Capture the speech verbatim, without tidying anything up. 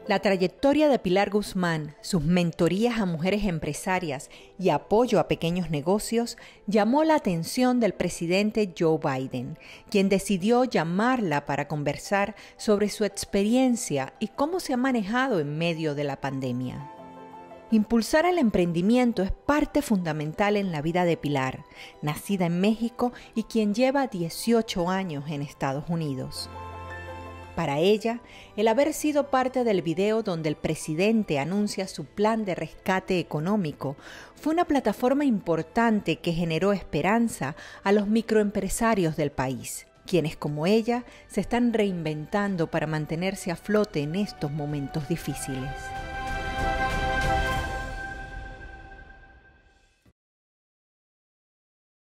La trayectoria de Pilar Guzmán, sus mentorías a mujeres empresarias y apoyo a pequeños negocios llamó la atención del presidente Joe Biden, quien decidió llamarla para conversar sobre su experiencia y cómo se ha manejado en medio de la pandemia. Impulsar el emprendimiento es parte fundamental en la vida de Pilar, nacida en México y quien lleva dieciocho años en Estados Unidos. Para ella, el haber sido parte del video donde el presidente anuncia su plan de rescate económico fue una plataforma importante que generó esperanza a los microempresarios del país, quienes como ella se están reinventando para mantenerse a flote en estos momentos difíciles.